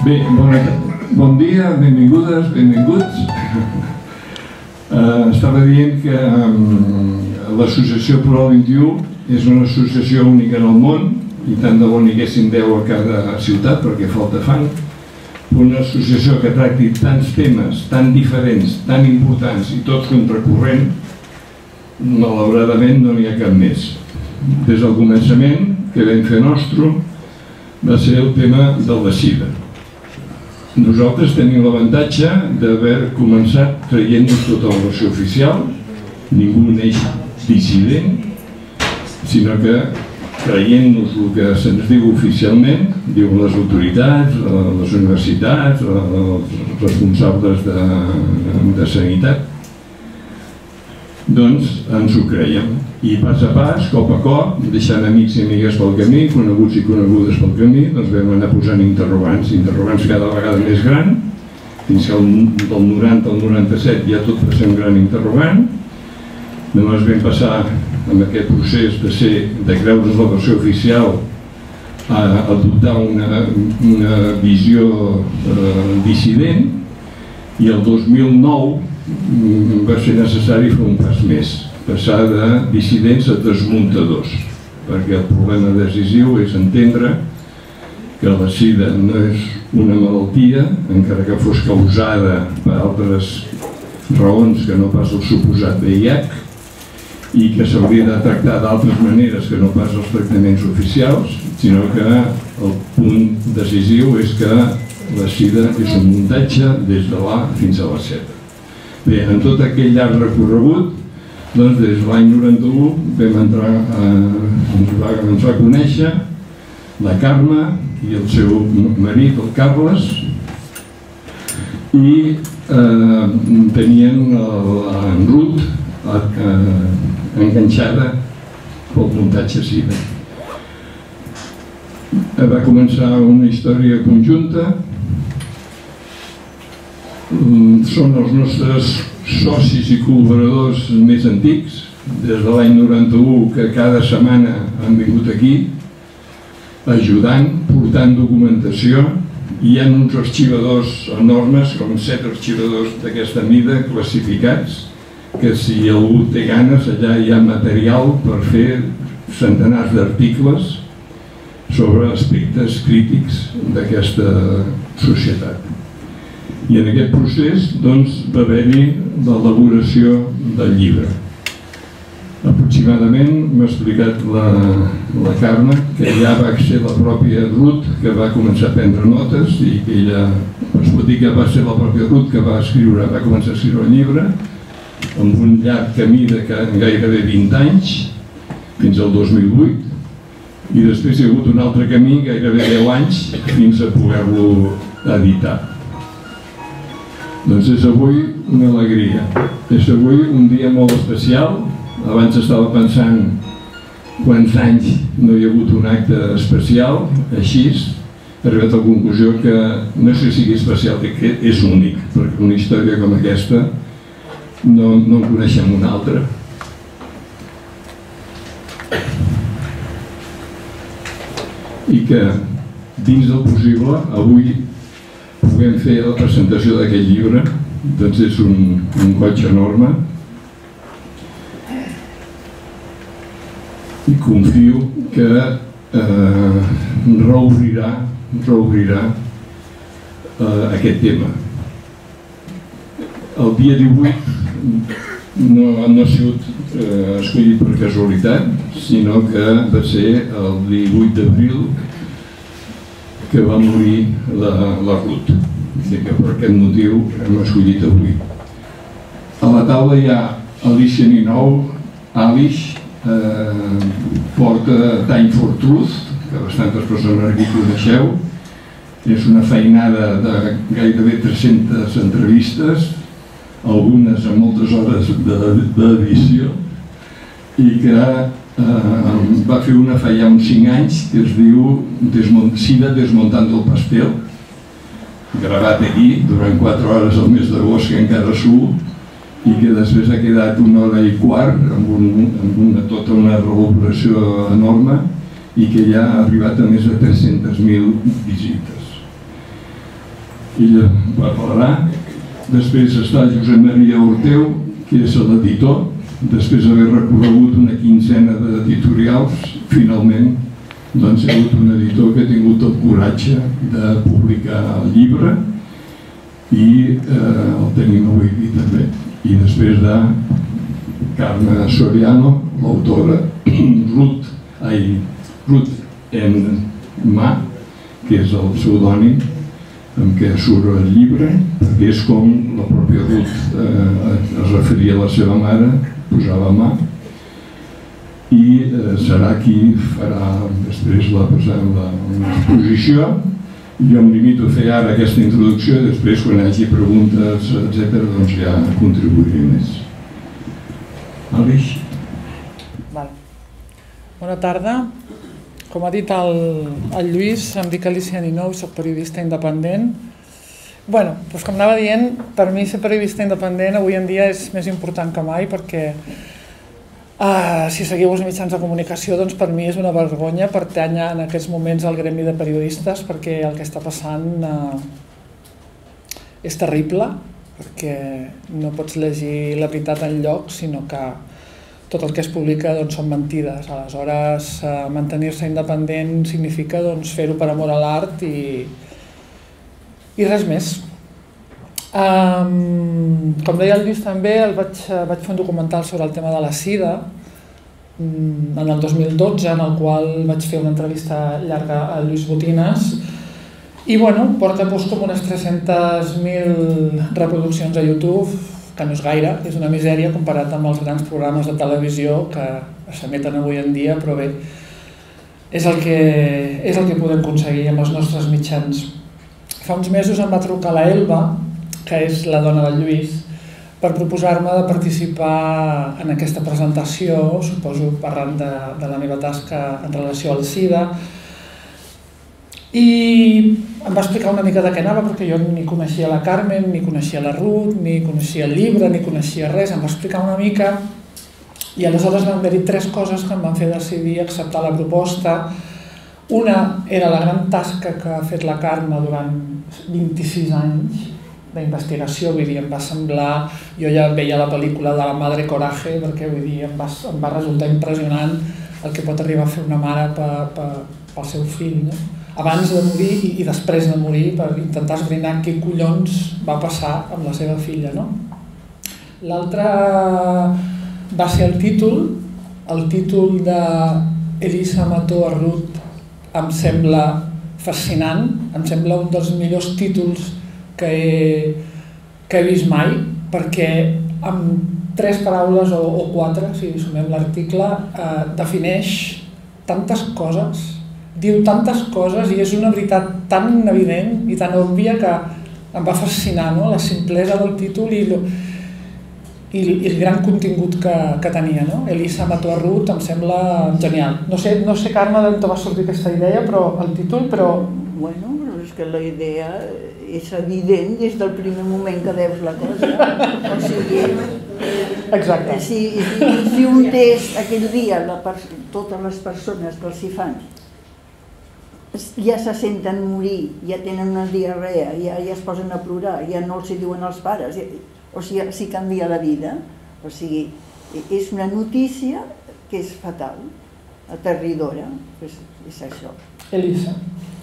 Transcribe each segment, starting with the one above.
Bé, bon dia, benvingudes, benvinguts. Estava dient que l'associació Plural 21 és una associació única en el món, i tant de bo n'hi haguessin 10 a cada ciutat, perquè falta fan. Una associació que tracti tants temes, tan diferents, tan importants i tots contracorrent, malauradament no n'hi ha cap més. Des del començament, que vam fer nostre, va ser el tema de la sida. Nosaltres tenim l'avantatge d'haver començat traient-nos tota la versió oficial, ningú neix dissident, sinó que traient-nos el que se'ns diu oficialment, diuen les autoritats, les universitats, els responsables de sanitat, doncs ens ho creiem. I pas a pas, cop a cop, deixant amics i amigues pel camí, coneguts i conegudes pel camí, doncs vam anar posant interrogants cada vegada més gran, fins que del 90 al 97 ja tot va ser un gran interrogant. Només vam passar amb aquest procés de creure's la versió oficial a adoptar una visió dissident, i el 2009 va ser necessari fer un pas més, passar de dissidents a desmuntadors, perquè el problema decisiu és entendre que la sida no és una malaltia, encara que fos causada per altres raons que no pas el suposat VIH, i que s'hauria de tractar d'altres maneres que no pas els tractaments oficials, sinó que el punt decisiu és que la sida és un muntatge des de l'A fins a la Z. Bé, en tot aquell llarg recorregut, doncs des de l'any 91 vam entrar, ens va conèixer la Carme i el seu marit, el Carles, i tenien en Ruth enganxada pel muntatge sida. Va començar una història conjunta. Són els nostres socis i col·laboradors més antics, des de l'any 91, que cada setmana han vingut aquí ajudant, portant documentació. Hi ha uns arxivadors enormes, com 7 arxivadors d'aquesta mida, classificats, que si algú té ganes, allà hi ha material per fer centenars d'articles sobre aspectes crítics d'aquesta societat. I en aquest procés va haver-hi l'elaboració del llibre. Aproximadament, m'ha explicat la Carme, que ja va ser la pròpia Ruth que va començar a prendre notes, i que ella, es pot dir que va ser la pròpia Ruth que va començar a escriure el llibre, amb un llarg camí de gairebé 20 anys, fins al 2008, i després hi ha hagut un altre camí, gairebé 10 anys, fins a poder-lo editar. Doncs és avui una alegria, és avui un dia molt especial. Abans estava pensant quants anys no hi ha hagut un acte especial, així he arribat a la conclusió que no és que sigui especial, que és únic, perquè una història com aquesta no en coneixem una altra. I que dins del possible avui puguem fer la presentació d'aquest llibre, doncs és un goig enorme, i confio que reobrirà aquest tema. El dia 18 no ha sigut escollit per casualitat, sinó que va ser el 18 d'abril que va morir la Ruth, i que per aquest motiu hem escollit avui. A la taula hi ha Alicia Ninou, Alice, porta Time for Truth, que bastantes persones aquí coneixeu. És una feinada de gairebé 300 entrevistes, algunes amb moltes hores d'edició, i que va fer una fa ja uns 5 anys que es diu Sida desmontando el pastel, gravat aquí durant 4 hores al mes d'agost, que encara surt, i que després ha quedat 1 hora i quart amb tota una elaboració enorme, i que ja ha arribat a més de 300.000 visites. ella parlarà. Després està Josep Maria Orteu, que és l'editor. Després d'haver recorregut una quinzena d'editorials, finalment ha sigut un editor que ha tingut el coratge de publicar el llibre i el tenim avui aquí també. I després de Carme Soriano, l'autora, Ruth M. Ma, que és el pseudònim amb què surt el llibre, perquè és com la pròpia Ruth es referia a la seva mare, posava mà, i serà qui farà després l'exposició. Jo em limito a fer ara aquesta introducció i després, quan hi hagi preguntes, etc., doncs ja contribuiré més. Aleix. Bona tarda. Com ha dit el Lluís, em dic Alicia Ninou i soc periodista independent. Bé, doncs com anava dient, per mi ser periodista independent avui en dia és més important que mai perquè si seguiu els mitjans de comunicació, doncs per mi és una vergonya pertànyer en aquests moments al gremi de periodistes perquè el que està passant és terrible, perquè no pots llegir la veritat enlloc, sinó que tot el que es publica són mentides. Aleshores, mantenir-se independent significa fer-ho per amor a l'art i res més. Com deia el Lluís també, vaig fer un documental sobre el tema de la sida en el 2012, en el qual vaig fer una entrevista llarga a Lluís Botines i porta com unes 300.000 reproduccions a YouTube, que no és gaire, és una misèria comparat amb els grans programes de televisió que s'emeten avui en dia, però bé, és el que podem aconseguir amb els nostres mitjans. Fa uns mesos em va trucar la Elba, que és la dona del Lluís, per proposar-me de participar en aquesta presentació, suposo parlant de la meva tasca en relació al SIDA, i em va explicar una mica de què anava, perquè jo ni coneixia la Carmen, ni coneixia la Ruth, ni coneixia el llibre, ni coneixia res. Em va explicar una mica i aleshores van haver-hi 3 coses que em van fer decidir acceptar la proposta. Una era la gran tasca que ha fet la Carme durant 26 anys d'investigació, vull dir, em va semblar... Jo ja veia la pel·lícula de la Madre Coraje, perquè vull dir, em va resultar impressionant el que pot arribar a fer una mare pel seu fill, no? Abans de morir i després de morir, per intentar esbrinar què collons va passar amb la seva filla, no? L'altre va ser el títol d'Elisa mató a Ruth em sembla fascinant, em sembla un dels millors títols que he vist mai, perquè amb 3 paraules o 4, si sumem l'article, defineix tantes coses, diu tantes coses i és una veritat tan evident i tan òbvia que em va fascinar, la simplesa del títol i el gran contingut que tenia. Elisa mató a Ruth em sembla genial. No sé, Carme, d'on va sortir aquesta idea, però el títol, però... Bueno, és que la idea és evident des del primer moment que veus la cosa. O sigui... Exacte. Si un test aquell dia, totes les persones que els hi fan, ja se senten morir, ja tenen una diarrea, ja es posen a plorar, ja no els hi diuen als pares, o sigui, s'hi canvia la vida. O sigui, és una notícia que és fatal, aterridora, és això. Elisa.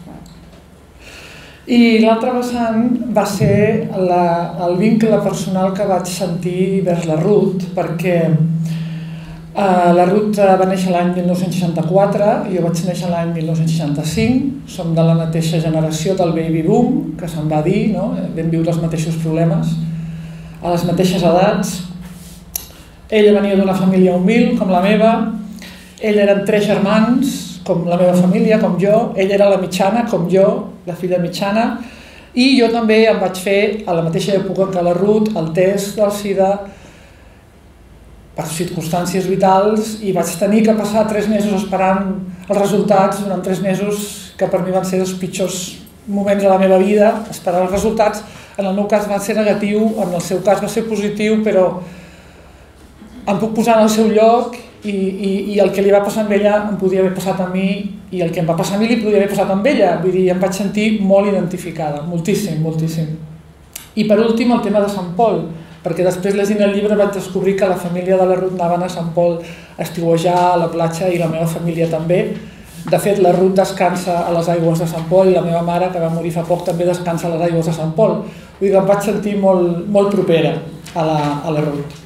I l'altre vessant va ser el vincle personal que vaig sentir vers la Ruth, perquè la Ruth va néixer l'any 1964, jo vaig néixer l'any 1965, som de la mateixa generació del baby boom, que se'n va dir, vam viure els mateixos problemes, a les mateixes edats. Ella venia d'una família humil, com la meva, ella eren 3 germans, com la meva família, com jo, ella era la mitjana, com jo, la filla mitjana, i jo també em vaig fer, a la mateixa època que la Ruth, el test del SIDA, per circumstàncies vitals, i vaig tenir que passar 3 mesos esperant els resultats, durant 3 mesos que per mi van ser els pitjors moments de la meva vida, esperar els resultats. En el meu cas va ser negatiu, en el seu cas va ser positiu, però em puc posar en el seu lloc i el que li va passar amb ella em podia haver passat a mi i el que em va passar a mi li podia haver passat amb ella, vull dir, em vaig sentir molt identificada, moltíssim, moltíssim. I per últim el tema de Sant Pol, perquè després llegint el llibre vaig descobrir que la família de la Ruth anaven a Sant Pol a estiuejar a la platja i la meva família també. De fet, la Ruth descansa a les aigües de Sant Pol i la meva mare, que va morir fa poc, també descansa a les aigües de Sant Pol. Vull dir que em vaig sentir molt propera a la Ruth.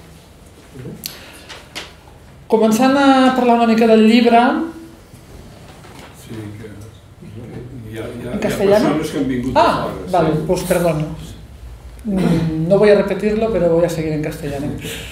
Començant a parlar una mica del llibre... Sí, que hi ha persones que han vingut de fora. Vale, pues perdón. No voy a repetirlo, pero voy a seguir en castellano.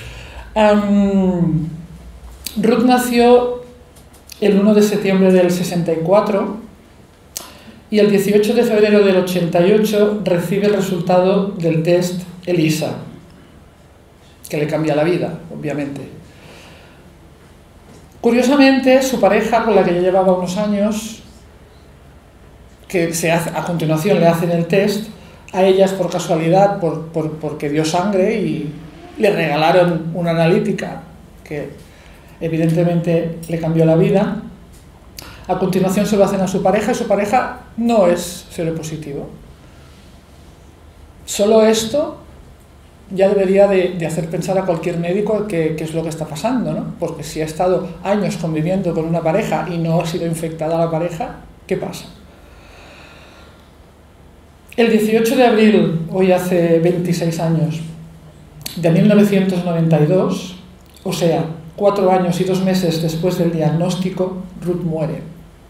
Ruth nació el 1 de septiembre del 64 y el 18 de febrero del 88 recibe el resultado del test ELISA, que le cambia la vida, obviamente. Curiosamente, su pareja, con la que ya llevaba unos años, que a continuación le hacen el test, a ellas por casualidad, porque dio sangre y le regalaron una analítica que evidentemente le cambió la vida. A continuación se lo hacen a su pareja y su pareja no es seropositivo. Solo esto ya debería de hacer pensar a cualquier médico qué es lo que está pasando, ¿no? Porque si ha estado años conviviendo con una pareja y no ha sido infectada la pareja, ¿qué pasa? El 18 de abril, hoy hace 26 años, de 1992, o sea, 4 años y 2 meses después del diagnóstico, Ruth muere.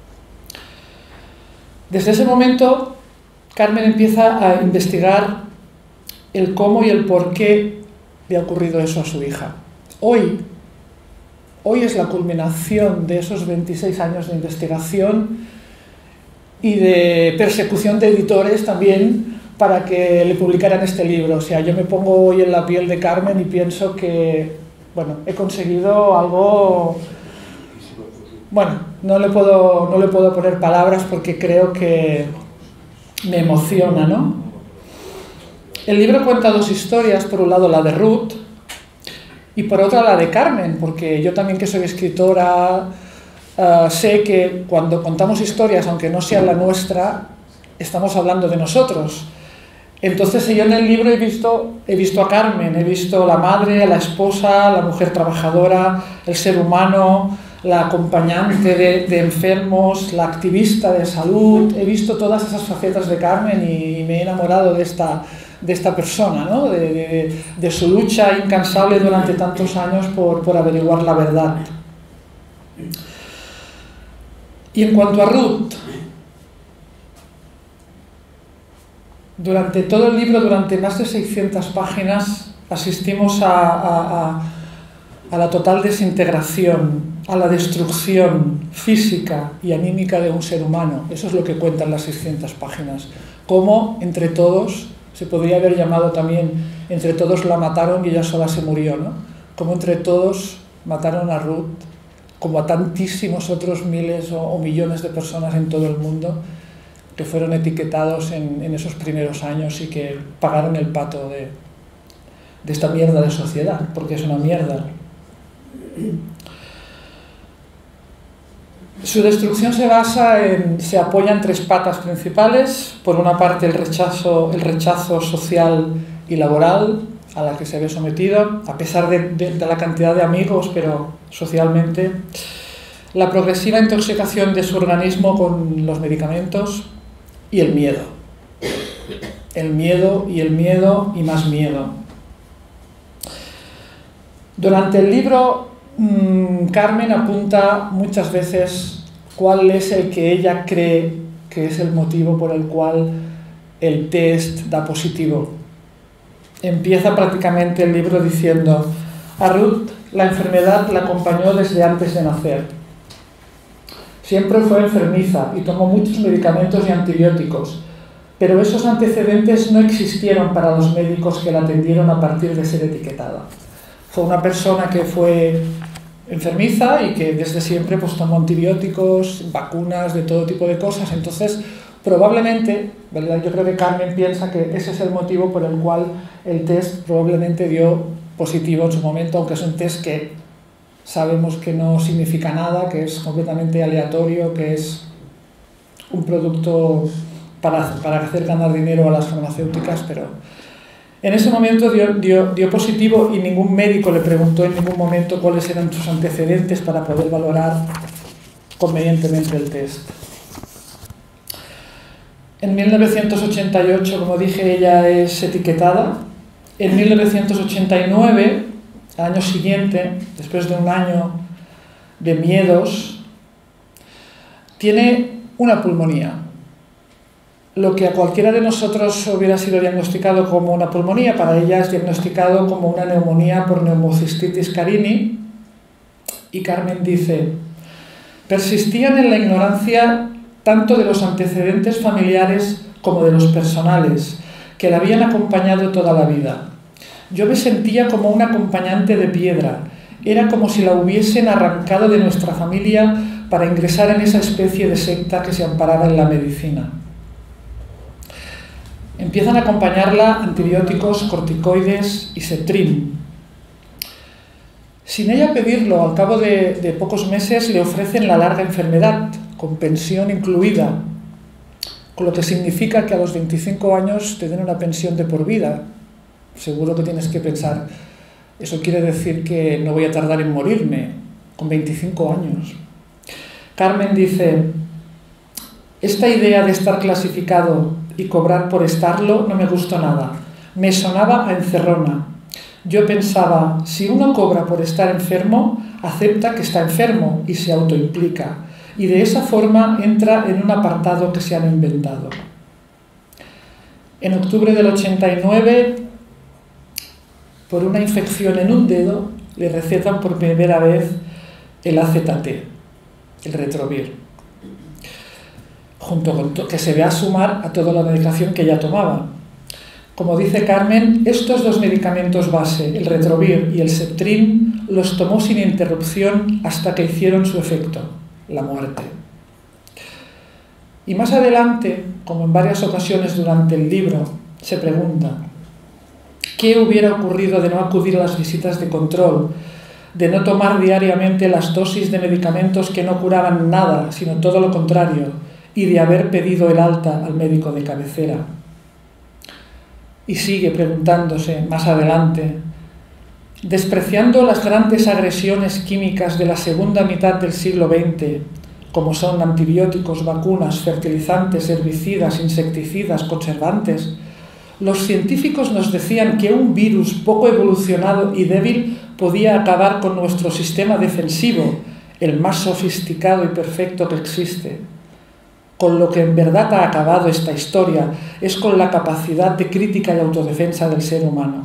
Desde ese momento, Carmen empieza a investigar el cómo y el por qué le ha ocurrido eso a su hija. Hoy es la culminación de esos 26 años de investigación y de persecución de editores también para que le publicaran este libro. O sea, yo me pongo hoy en la piel de Carmen y pienso que, bueno, he conseguido algo... Bueno, no le puedo poner palabras porque creo que me emociona, ¿no? El libro cuenta 2 historias, por un lado la de Ruth y por otra la de Carmen, porque yo también, que soy escritora, sé que cuando contamos historias, aunque no sea la nuestra, estamos hablando de nosotros. Entonces yo en el libro he visto a Carmen, he visto la madre, la esposa, la mujer trabajadora, el ser humano, la acompañante de enfermos, la activista de salud. He visto todas esas facetas de Carmen y me he enamorado de esta persona, ¿no? de su lucha incansable durante tantos años por averiguar la verdad. Y en cuanto a Ruth, durante todo el libro, durante más de 600 páginas, asistimos a la total desintegración, a la destrucción física y anímica de un ser humano. Eso es lo que cuentan las 600 páginas. Cómo entre todos, se podría haber llamado también, entre todos la mataron y ella sola se murió, ¿no? Cómo entre todos mataron a Ruth, como a tantísimos otros miles o millones de personas en todo el mundo que fueron etiquetados en esos primeros años y que pagaron el pato de esta mierda de sociedad, porque es una mierda. Su destrucción se apoya en 3 patas principales. Por una parte, el rechazo social y laboral a la que se ve sometido, a pesar de la cantidad de amigos, pero socialmente. La progresiva intoxicación de su organismo con los medicamentos y el miedo. El miedo y el miedo y más miedo. Durante el libro, Carmen apunta muchas veces cuál es el que ella cree que es el motivo por el cual el test da positivo. Empieza prácticamente el libro diciendo: a Ruth la enfermedad la acompañó desde antes de nacer. Siempre fue enfermiza y tomó muchos medicamentos y antibióticos, pero esos antecedentes no existieron para los médicos que la atendieron a partir de ser etiquetada. Fue una persona que fue enfermiza y que desde siempre pues tomó antibióticos, vacunas, de todo tipo de cosas. Entonces, probablemente, ¿verdad? Yo creo que Carmen piensa que ese es el motivo por el cual el test probablemente dio positivo en su momento, aunque es un test que sabemos que no significa nada, que es completamente aleatorio, que es un producto para hacer ganar dinero a las farmacéuticas, pero en ese momento dio positivo y ningún médico le preguntó en ningún momento cuáles eran sus antecedentes para poder valorar convenientemente el test. En 1988, como dije, ella es etiquetada. En 1989, al año siguiente, después de un año de miedos, tiene una pulmonía. Lo que a cualquiera de nosotros hubiera sido diagnosticado como una pulmonía, para ella es diagnosticado como una neumonía por neumocistitis carini. Y Carmen dice: persistían en la ignorancia tanto de los antecedentes familiares como de los personales, que la habían acompañado toda la vida. Yo me sentía como un acompañante de piedra. Era como si la hubiesen arrancado de nuestra familia para ingresar en esa especie de secta que se amparaba en la medicina. Empiezan a acompañarla antibióticos, corticoides y Septrin. Sin ella pedirlo, al cabo de pocos meses le ofrecen la larga enfermedad, con pensión incluida, con lo que significa que a los 25 años te den una pensión de por vida. Seguro que tienes que pensar, eso quiere decir que no voy a tardar en morirme, con 25 años. Carmen dice: esta idea de estar clasificado y cobrar por estarlo no me gustó nada, me sonaba a encerrona. Yo pensaba, si uno cobra por estar enfermo, acepta que está enfermo y se autoimplica, y de esa forma entra en un apartado que se han inventado. En octubre del 89, por una infección en un dedo, le recetan por primera vez el AZT, el Retrovir, junto con que se ve a sumar a toda la medicación que ya tomaba. Como dice Carmen, estos dos medicamentos base, el Retrovir y el Septrin, los tomó sin interrupción hasta que hicieron su efecto, la muerte. Y más adelante, como en varias ocasiones durante el libro, se pregunta: ¿qué hubiera ocurrido de no acudir a las visitas de control, de no tomar diariamente las dosis de medicamentos que no curaban nada, sino todo lo contrario, y de haber pedido el alta al médico de cabecera? Y sigue preguntándose más adelante: despreciando las grandes agresiones químicas de la segunda mitad del siglo XX, como son antibióticos, vacunas, fertilizantes, herbicidas, insecticidas, conservantes, los científicos nos decían que un virus poco evolucionado y débil podía acabar con nuestro sistema defensivo, el más sofisticado y perfecto que existe. Con lo que en verdad ha acabado esta historia es con la capacidad de crítica y autodefensa del ser humano.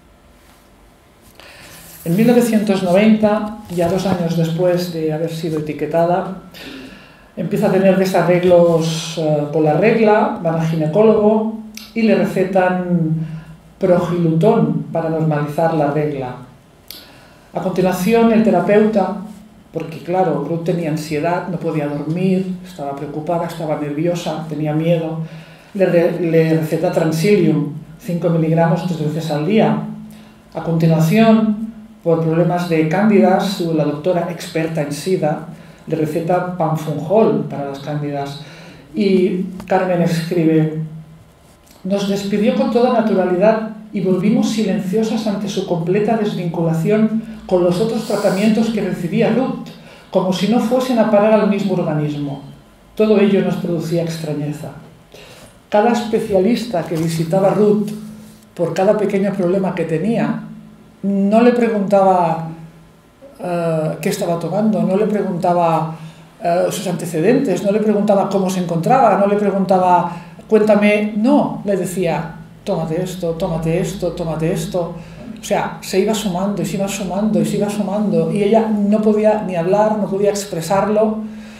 En 1990, ya 2 años después de haber sido etiquetada, empieza a tener desarreglos con la regla, van al ginecólogo y le recetan progilutón para normalizar la regla. A continuación, el terapeuta, porque claro, Ruth tenía ansiedad, no podía dormir, estaba preocupada, estaba nerviosa, tenía miedo, le receta Transilium, 5 miligramos 3 veces al día. A continuación, por problemas de cándidas, la doctora experta en SIDA le receta Panfunjol para las cándidas. Y Carmen escribe: nos despidió con toda naturalidad y volvimos silenciosas ante su completa desvinculación con los otros tratamientos que recibía Ruth, como si no fuesen a parar al mismo organismo. Todo ello nos producía extrañeza. Cada especialista que visitaba a Ruth por cada pequeño problema que tenía, no le preguntaba qué estaba tomando, no le preguntaba sus antecedentes, no le preguntaba cómo se encontraba, no le preguntaba cuéntame, no, le decía tómate esto, tómate esto, tómate esto. O sea, se iba sumando y se iba sumando y se iba sumando y ella no podía ni hablar, no podía expresarlo.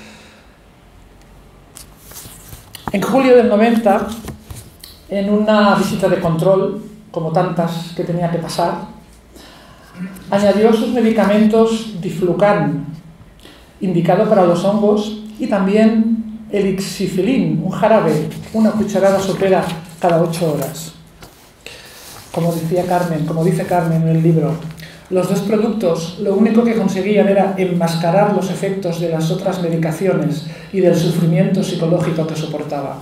En julio del 90, en una visita de control, como tantas que tenía que pasar, añadió sus medicamentos Diflucan, indicado para los hongos, y también el Ixifilin, un jarabe, una cucharada sopera cada 8 horas. Como dice Carmen en el libro, Los dos productos lo único que conseguían era enmascarar los efectos de las otras medicaciones y del sufrimiento psicológico que soportaba.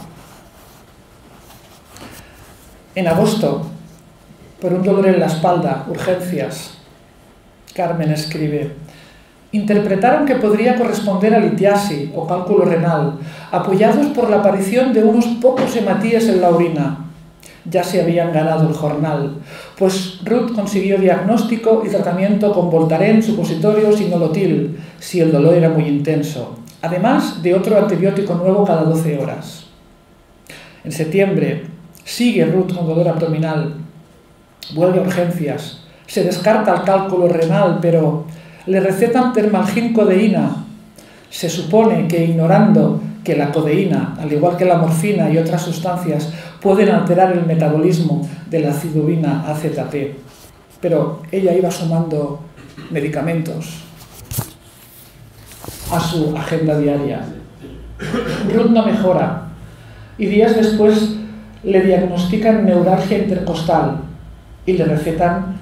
En agosto, por un dolor en la espalda, urgencias, Carmen escribe: interpretaron que podría corresponder a litiasis o cálculo renal, apoyados por la aparición de unos pocos hematíes en la orina. Ya se habían ganado el jornal, pues Ruth consiguió diagnóstico y tratamiento con Voltaren, supositorios y Nolotil, si el dolor era muy intenso, además de otro antibiótico nuevo cada 12 horas. En septiembre sigue Ruth con dolor abdominal, vuelve a urgencias, se descarta el cálculo renal, pero le recetan Termalgin codeína. Se supone que ignorando que la codeína, al igual que la morfina y otras sustancias, pueden alterar el metabolismo de la acidovina AZP. Pero ella iba sumando medicamentos a su agenda diaria. Ruth no mejora y días después le diagnostican neuralgia intercostal y le recetan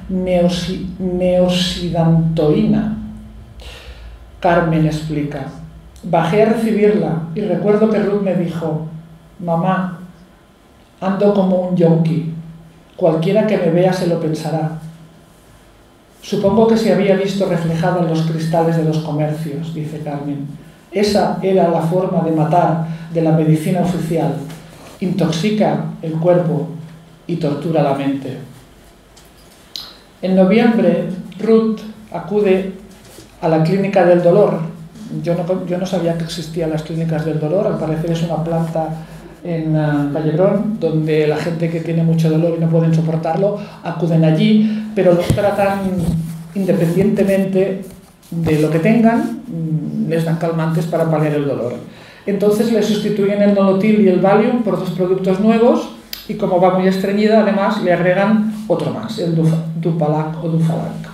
neosidantoína. Carmen explica: bajé a recibirla y recuerdo que Ruth me dijo: mamá, ando como un yonki, cualquiera que me vea se lo pensará. Supongo que se había visto reflejada en los cristales de los comercios, dice Carmen. Esa era la forma de matar de la medicina oficial: intoxica el cuerpo y tortura la mente. En noviembre, Ruth acude a la clínica del dolor. Yo no sabía que existían las clínicas del dolor. Al parecer es una planta en Vallebrón donde la gente que tiene mucho dolor y no pueden soportarlo acuden allí, pero los tratan independientemente de lo que tengan, les dan calmantes para paliar el dolor. Entonces le sustituyen el Nolotil y el Valium por dos productos nuevos y, como va muy estreñida, además le agregan otro más, el Dupalac o Dufalac.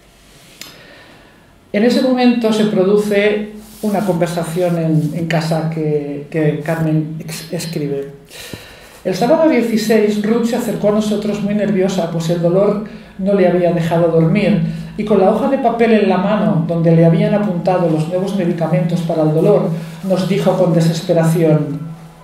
En ese momento se produce una conversación en casa que Carmen escribe. El sábado 16, Ruth se acercó a nosotros muy nerviosa, pues el dolor no le había dejado dormir, y con la hoja de papel en la mano, donde le habían apuntado los nuevos medicamentos para el dolor, nos dijo con desesperación: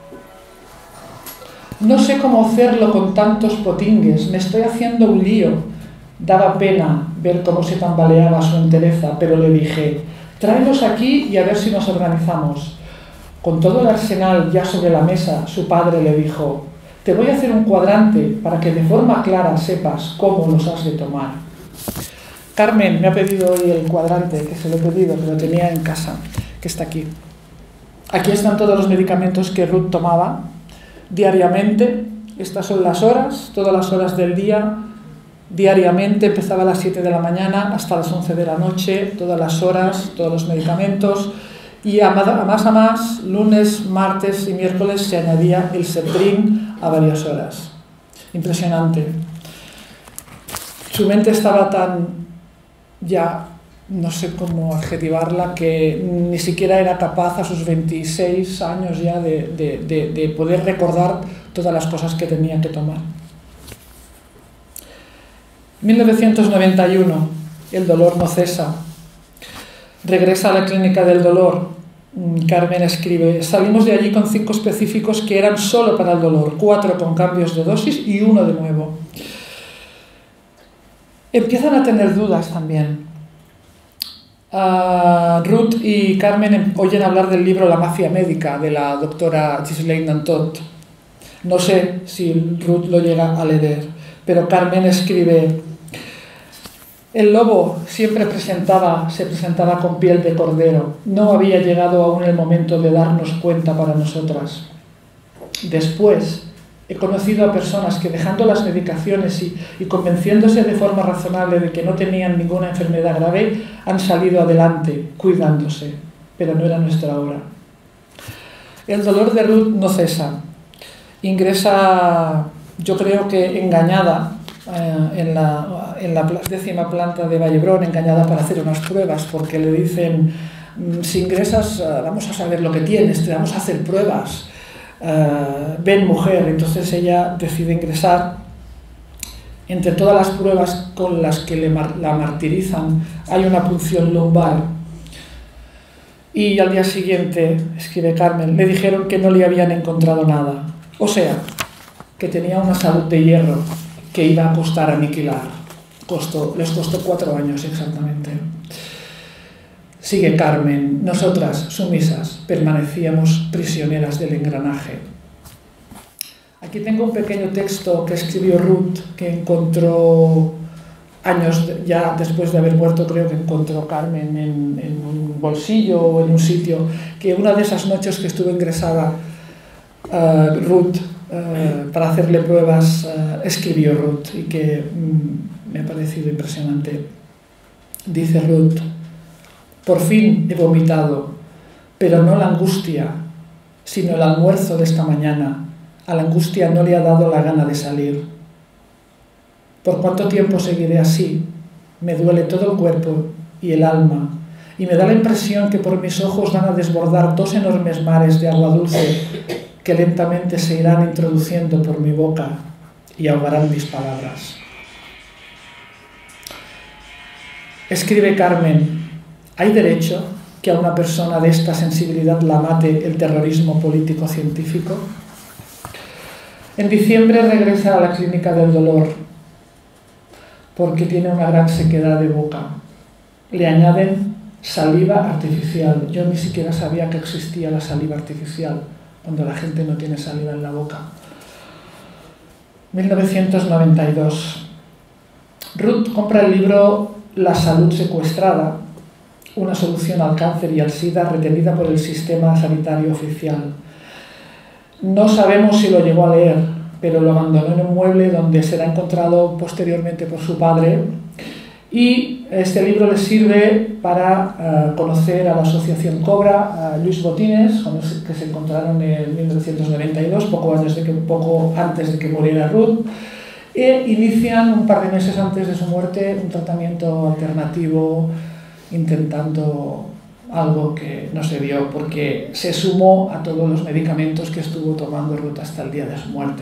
no sé cómo hacerlo con tantos potingues, me estoy haciendo un lío. Daba pena ver cómo se tambaleaba su entereza, pero le dije: tráelos aquí y a ver si nos organizamos. Con todo el arsenal ya sobre la mesa, su padre le dijo: te voy a hacer un cuadrante para que de forma clara sepas cómo los has de tomar. Carmen me ha pedido hoy el cuadrante, que se lo he pedido, que lo tenía en casa, que está aquí. Aquí están todos los medicamentos que Ruth tomaba diariamente. Estas son las horas, todas las horas del día. Diariamente empezaba a las 7 de la mañana hasta las 11 de la noche, todas las horas, todos los medicamentos, y a más, lunes, martes y miércoles se añadía el Septrin a varias horas. Impresionante. Su mente estaba tan, ya no sé cómo adjetivarla, que ni siquiera era capaz a sus 26 años ya de poder recordar todas las cosas que tenía que tomar. 1991, el dolor no cesa. Regresa a la clínica del dolor. Carmen escribe: salimos de allí con 5 específicos que eran solo para el dolor, 4 con cambios de dosis y 1 de nuevo. Empiezan a tener dudas también. Ruth y Carmen oyen hablar del libro La mafia médica de la doctora Ghislaine Dantot. No sé si Ruth lo llega a leer, pero Carmen escribe: el lobo siempre se presentaba con piel de cordero. No había llegado aún el momento de darnos cuenta para nosotras. Después he conocido a personas que, dejando las medicaciones y convenciéndose de forma razonable de que no tenían ninguna enfermedad grave, han salido adelante cuidándose, pero no era nuestra hora. El dolor de Ruth no cesa. Ingresa, yo creo que engañada, en la 10ª planta de Vallebrón, engañada para hacer unas pruebas, porque le dicen: si ingresas vamos a saber lo que tienes, te vamos a hacer pruebas, ven mujer. Entonces ella decide ingresar Entre todas las pruebas con las que la martirizan hay una punción lumbar. Y al día siguiente, escribe Carmen, le dijeron que no le habían encontrado nada. O sea, que tenía una salud de hierro que iba a costar aniquilar. Les costó 4 años exactamente. Sigue Carmen, nosotras, sumisas, permanecíamos prisioneras del engranaje. Aquí tengo un pequeño texto que escribió Ruth, que encontró años ya después de haber muerto, creo que encontró Carmen en un bolsillo o en un sitio, que una de esas noches que estuvo ingresada Ruth para hacerle pruebas, escribió Ruth, y que me ha parecido impresionante. Dice Ruth: por fin he vomitado, pero no la angustia, sino el almuerzo de esta mañana. A la angustia no le ha dado la gana de salir. ¿Por cuánto tiempo seguiré así? Me duele todo el cuerpo y el alma, y me da la impresión que por mis ojos van a desbordar 2 enormes mares de agua dulce que lentamente se irán introduciendo por mi boca y ahogarán mis palabras. Escribe Carmen: ¿hay derecho que a una persona de esta sensibilidad la mate el terrorismo político-científico? En diciembre regresa a la clínica del dolor porque tiene una gran sequedad de boca. Le añaden saliva artificial. Yo ni siquiera sabía que existía la saliva artificial cuando la gente no tiene saliva en la boca. 1992. Ruth compra el libro La salud secuestrada, una solución al cáncer y al SIDA retenida por el sistema sanitario oficial. No sabemos si lo llegó a leer, pero lo abandonó en un mueble donde será encontrado posteriormente por su padre, y este libro le sirve para conocer a la asociación Cobra, a Luis Botines, con el que se encontraron en 1992, poco antes de que muriera Ruth, e inician un par de meses antes de su muerte un tratamiento alternativo intentando algo que no se vio porque se sumó a todos los medicamentos que estuvo tomando Ruth hasta el día de su muerte.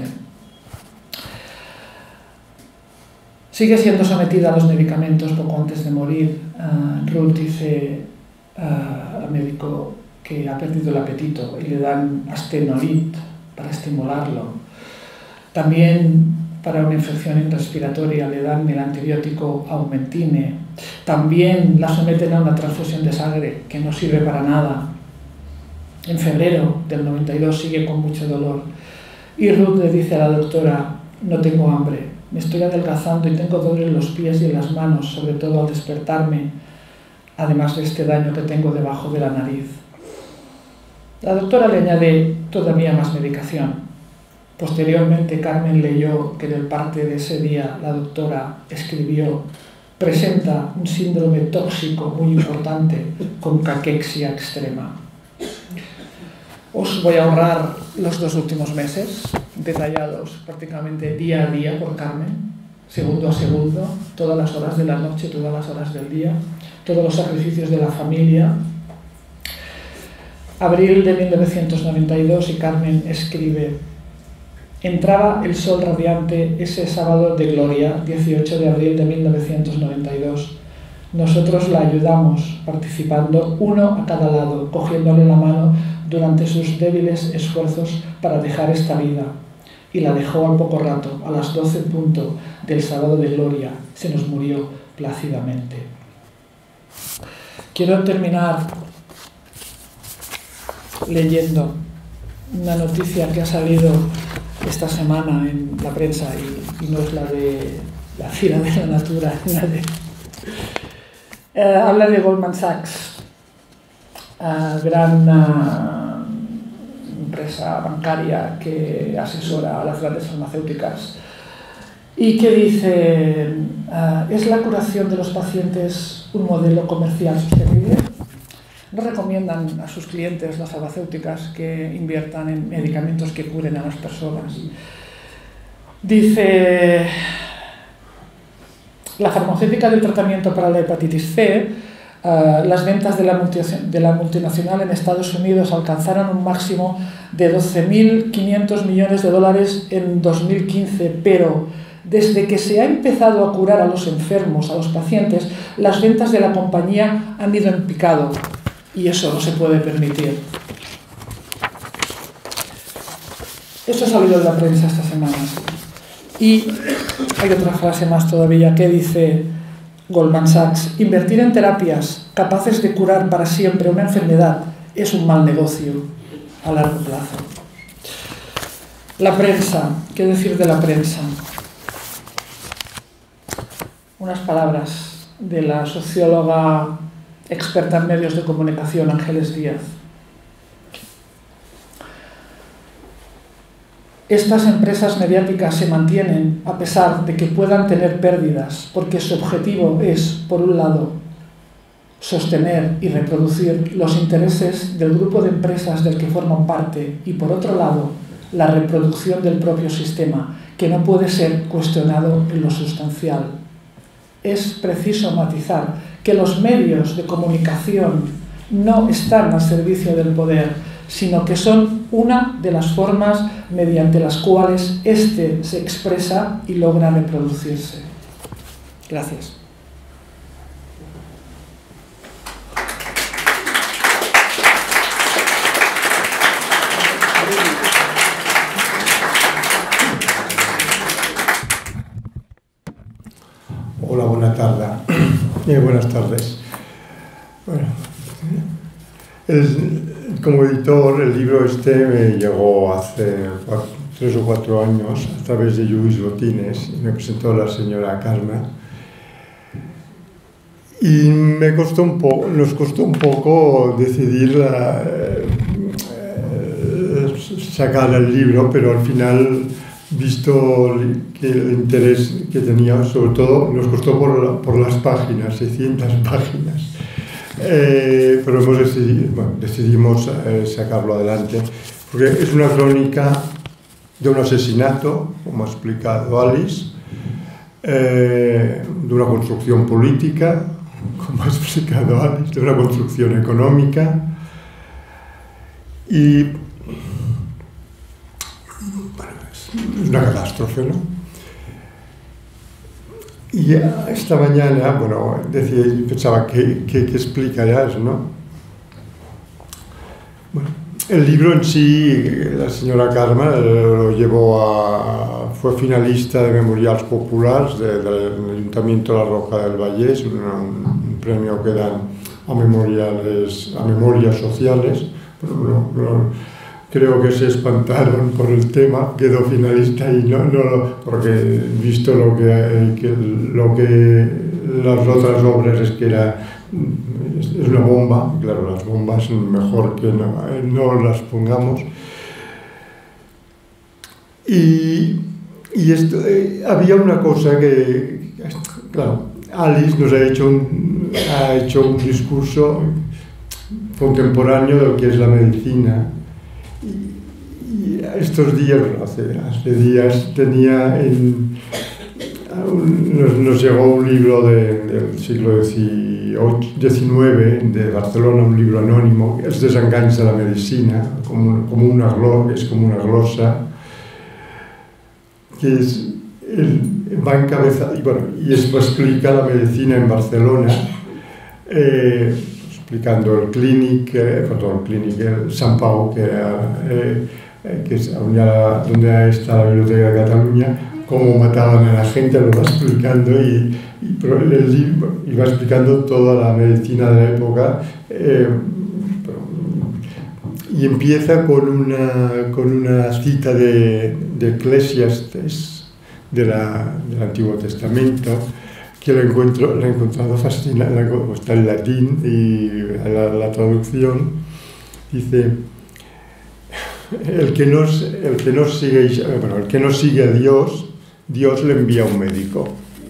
Sigue siendo sometida a los medicamentos poco antes de morir. Ruth dice al médico que ha perdido el apetito y le dan Astenolit para estimularlo. También para una infección respiratoria le dan el antibiótico Aumentine. También la someten a una transfusión de sangre que no sirve para nada. En febrero del 92 sigue con mucho dolor. Y Ruth le dice a la doctora: no tengo hambre, me estoy adelgazando y tengo dolor en los pies y en las manos, sobre todo al despertarme, además de este daño que tengo debajo de la nariz. La doctora le añade todavía más medicación. Posteriormente, Carmen leyó que en el parte de ese día la doctora escribió: presenta un síndrome tóxico muy importante con caquexia extrema. Os voy a ahorrar los 2 últimos meses, detallados prácticamente día a día por Carmen, segundo a segundo, todas las horas de la noche, todas las horas del día, todos los sacrificios de la familia. Abril de 1992 y Carmen escribe: entraba el sol radiante ese sábado de gloria, 18 de abril de 1992. Nosotros la ayudamos, participando uno a cada lado, cogiéndole la mano durante sus débiles esfuerzos para dejar esta vida. Y la dejó al poco rato, a las 12 en punto del sábado de gloria. Se nos murió plácidamente. Quiero terminar leyendo una noticia que ha salido esta semana en la prensa y no es la de la Fira de la Natura, habla de Goldman Sachs, gran empresa bancaria que asesora a las grandes farmacéuticas y que dice: ¿es la curación de los pacientes un modelo comercial sostenible? No recomiendan a sus clientes, las farmacéuticas, que inviertan en medicamentos que curen a las personas. Dice: la farmacéutica del tratamiento para la hepatitis C, las ventas de la multinacional en Estados Unidos alcanzaron un máximo de $12.500 millones en 2015, pero Desde que se ha empezado a curar a los enfermos, a los pacientes, las ventas de la compañía han ido en picado y eso no se puede permitir. Eso ha salido de la prensa esta semana. Y hay otra frase más todavía que dice Goldman Sachs: invertir en terapias capaces de curar para siempre una enfermedad es un mal negocio a largo plazo. La prensa, ¿qué decir de la prensa? Unas palabras de la socióloga experta en medios de comunicación, Ángeles Díaz. Estas empresas mediáticas se mantienen a pesar de que puedan tener pérdidas, porque su objetivo es, por un lado, sostener y reproducir los intereses del grupo de empresas del que forman parte y, por otro lado, la reproducción del propio sistema, que no puede ser cuestionado en lo sustancial. Es preciso matizar que los medios de comunicación no están al servicio del poder, sino que son una de las formas mediante las cuales éste se expresa y logra reproducirse. Gracias. Hola, buenas tardes. Bueno, como editor, el libro me llegó hace 3 o 4 años a través de Luis Botines y me presentó la señora Carmen. Y nos costó un poco decidir sacar el libro, pero al final, visto que el interés que tenía, sobre todo nos costó por las páginas, 600 páginas. Pero decidimos sacarlo adelante, porque es una crónica de un asesinato, como ha explicado Alice, de una construcción política, como ha explicado Alice, de una construcción económica, y bueno, es una catástrofe, ¿no? Y esta mañana, bueno, pensaba, ¿qué explicarás, no? Bueno, el libro en sí, la señora Carmen lo llevó fue finalista de Memorials Populars del Ayuntamiento de la Roca del Vallès, un premio que dan a memorias sociales. Creo que se espantaron por el tema, quedó finalista y porque visto lo que las otras obras es una bomba. Claro, las bombas mejor que no las pongamos. Y esto, había una cosa que, claro, Alice nos ha hecho un discurso contemporáneo de lo que es la medicina. Y estos días, hace días, nos llegó un libro del siglo XIX de Barcelona, un libro anónimo, Els desenganys de la medicina, como una glosa, que va encabezar, y explica la medicina en Barcelona, explicando el Clínic, el Sant Pau, que es donde está la Biblioteca de Cataluña, cómo mataban a la gente, lo va explicando y va explicando toda la medicina de la época, y empieza con una cita de Eclesiastes del Antiguo Testamento, que la he encontrado fascinante, está en latín y la traducción dice: el que no sigue a Dios, Dios le envía un médico.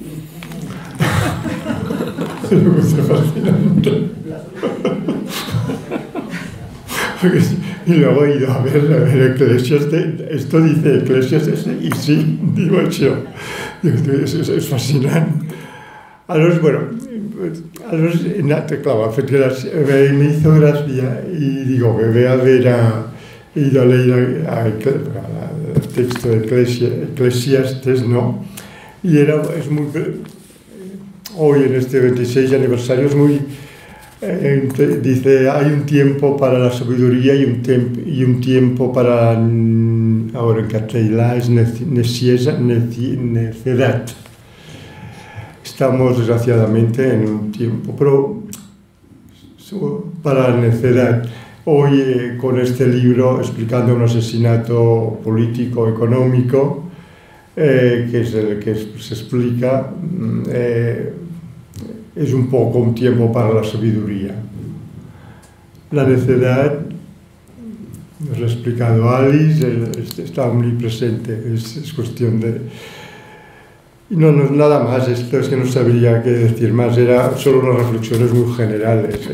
Me gusta fascinante. Y luego he ido a ver Eclesiastes, esto dice Eclesiastes, y sí, digo yo, es fascinante. Aleshores, bueno, claro, me hizo gracia y digo, he ido a leer el texto de Eclesiastes, ¿no? Y es muy... Hoy, en este 26 aniversario, es muy... dice, hay un tiempo para la sabiduría y un tiempo para... Ahora en castellano es necedad. Estamos, desgraciadamente, en un tiempo, pero para la necedad. Hoy, con este libro, explicando un asesinato político, económico, que es el que se explica, es un poco un tiempo para la sabiduría. La necedad, nos lo ha explicado Alice, está muy presente, es cuestión de... No, nada más, esto es que no sabría qué decir más, era solo unas reflexiones muy generales.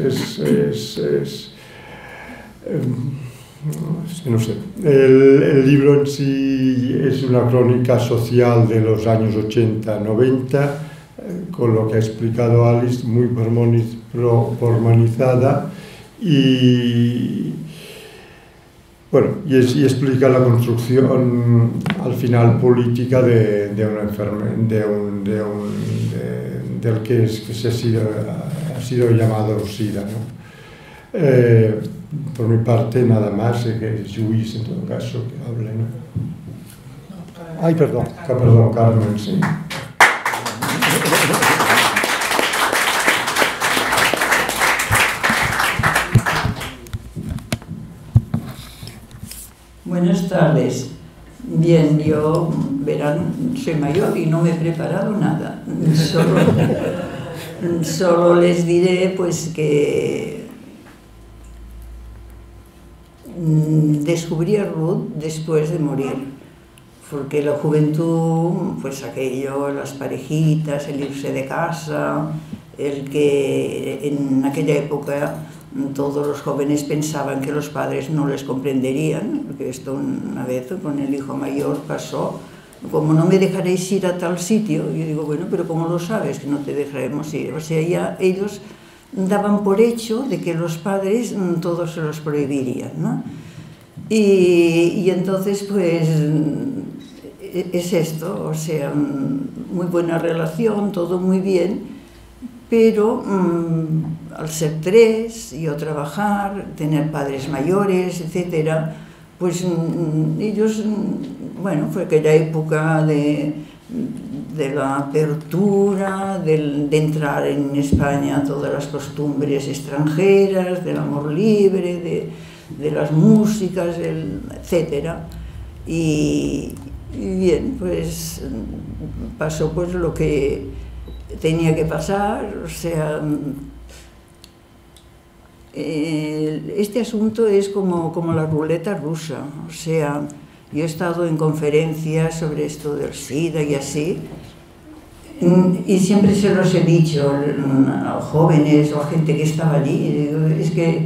No sé. El libro en sí es una crónica social de los años 80-90, con lo que ha explicado Alice, muy pormenorizada, y bueno, y explica la construcción al final política de una enfermedad, del que se ha sido llamado SIDA, ¿no? Por mi parte, nada más, que es Luis, en todo caso, que hable, ¿no? Ay, perdón, Carmen, sí. Buenas tardes. Bien, yo, verán, soy mayor y no me he preparado nada. Solo les diré, pues, que descubrí a Ruth después de morir, porque la juventud, pues aquello, las parejitas, el irse de casa, el que en aquella época todos los jóvenes pensaban que los padres no les comprenderían, porque esto una vez con el hijo mayor pasó, como no me dejaréis ir a tal sitio, yo digo, bueno, pero ¿cómo lo sabes que no te dejaremos ir? O sea, ya ellos daban por hecho de que los padres todos se los prohibirían, ¿no? Y entonces, pues, es esto, o sea, muy buena relación, todo muy bien, pero al ser tres, yo trabajar, tener padres mayores, etcétera, pues ellos, bueno, fue aquella época de la apertura, de entrar en España todas las costumbres extranjeras, del amor libre, de las músicas, etcétera. Y bien, pues pasó pues lo que tenía que pasar, o sea, este asunto es como la ruleta rusa, o sea, yo he estado en conferencias sobre esto del SIDA y así, y siempre se los he dicho a jóvenes o a gente que estaba allí, es que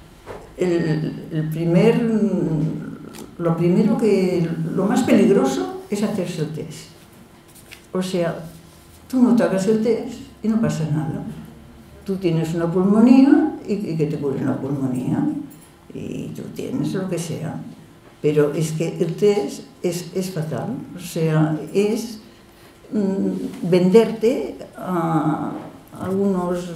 lo más peligroso es hacerse el test. O sea, tú no te hagas el test y no pasa nada. Tú tienes una pulmonía y que te curen la pulmonía, y tú tienes lo que sea. Pero es que el test es fatal, o sea, es venderte a algunos...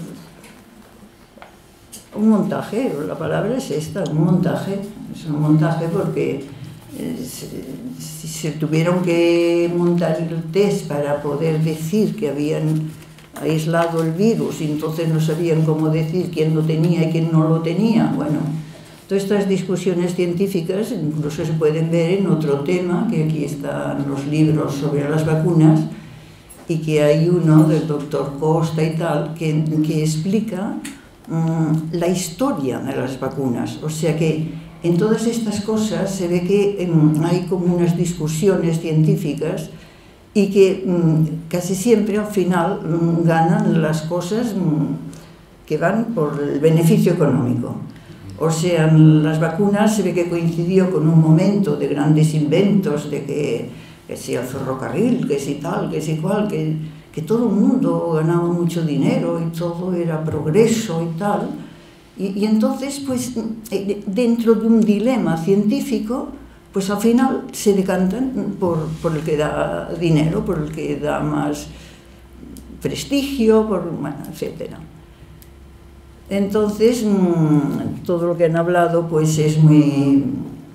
Un montaje, la palabra es esta, un montaje. Es un montaje porque si se tuvieron que montar el test para poder decir que habían aislado el virus y entonces no sabían cómo decir quién lo tenía y quién no lo tenía, bueno, todas estas discusiones científicas incluso se pueden ver en otro tema, que aquí están los libros sobre las vacunas, y que hay uno del doctor Costa y tal, que explica la historia de las vacunas. O sea que en todas estas cosas se ve que hay como unas discusiones científicas y que casi siempre al final ganan las cosas que van por el beneficio económico. O sea, las vacunas se ve que coincidió con un momento de grandes inventos, de que si el ferrocarril, que si tal, que si cual, que todo el mundo ganaba mucho dinero y todo era progreso y tal. Y entonces, pues, dentro de un dilema científico, pues al final se decantan por el que da dinero, por el que da más prestigio, bueno, etc. Entonces, todo lo que han hablado pues es muy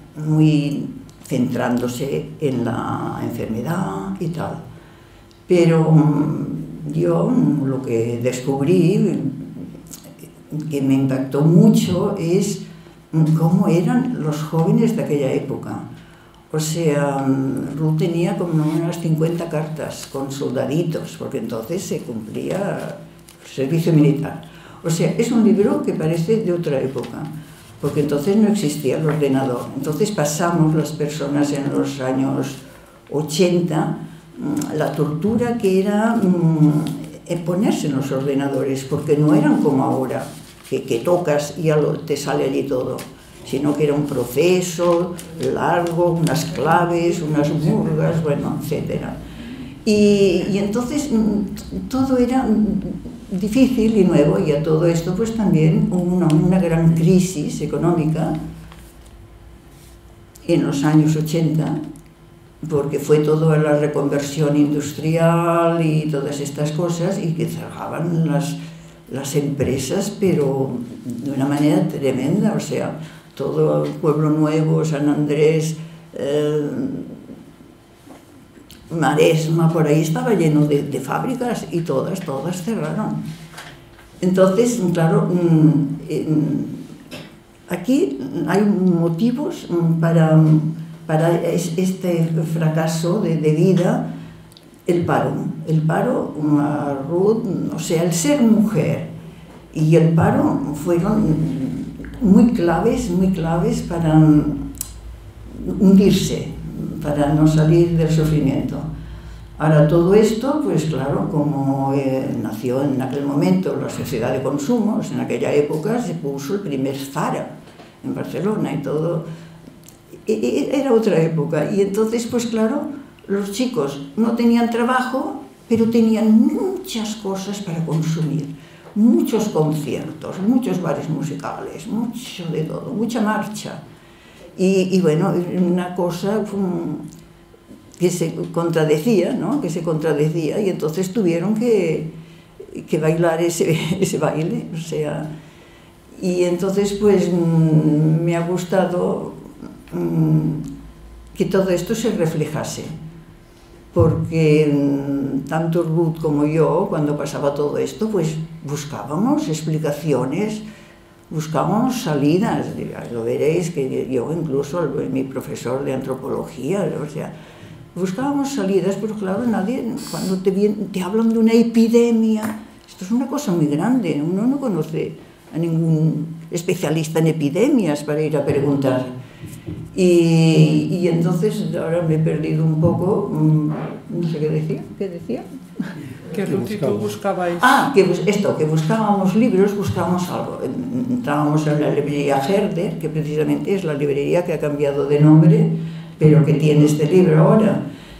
centrándose en la enfermedad y tal. Pero yo lo que descubrí, que me impactó mucho, es cómo eran los jóvenes de aquella época. O sea, Ruth tenía como unas 50 cartas con soldaditos, porque entonces se cumplía el servicio militar. O sea, es un libro que parece de otra época, porque entonces no existía el ordenador. Entonces pasamos las personas en los años 80 la tortura que era ponerse en los ordenadores, porque no eran como ahora, que tocas y ya te sale allí todo, sino que era un proceso largo, unas claves, unas murgas, bueno, etc. Y entonces todo era difícil y nuevo, y a todo esto pues también una gran crisis económica en los años 80, porque fue toda la reconversión industrial y todas estas cosas, y que cerraban las empresas, pero de una manera tremenda. O sea, todo el Pueblo Nuevo, San Andrés, Maresma, por ahí estaba lleno de fábricas, y todas cerraron. Entonces, claro, aquí hay motivos para este fracaso de vida. El paro, Ruth, o sea, el ser mujer y el paro fueron muy claves para hundirse, para no salir del sufrimiento. Ahora, todo esto, pues claro, como nació en aquel momento la sociedad de consumos, en aquella época se puso el primer Zara en Barcelona y todo. Era otra época, y entonces, pues claro, los chicos no tenían trabajo, pero tenían muchas cosas para consumir, muchos conciertos, muchos bares musicales, mucho de todo, mucha marcha. Y bueno, una cosa que se contradecía, ¿no? Que se contradecía, y entonces tuvieron que bailar ese baile, o sea. Y entonces, pues, me ha gustado que todo esto se reflejase, porque tanto Ruth como yo, cuando pasaba todo esto, pues buscábamos explicaciones, buscábamos salidas. Lo veréis que yo, incluso mi profesor de antropología, o sea, buscábamos salidas, pero claro, nadie, cuando te hablan de una epidemia, esto es una cosa muy grande, uno no conoce a ningún especialista en epidemias para ir a preguntar. Y entonces ahora me he perdido un poco, no sé qué decía. Que Ruth y tú buscabais... que buscábamos libros, buscábamos algo. Entrábamos en la librería Herder, que precisamente es la librería que ha cambiado de nombre, pero que tiene este libro ahora.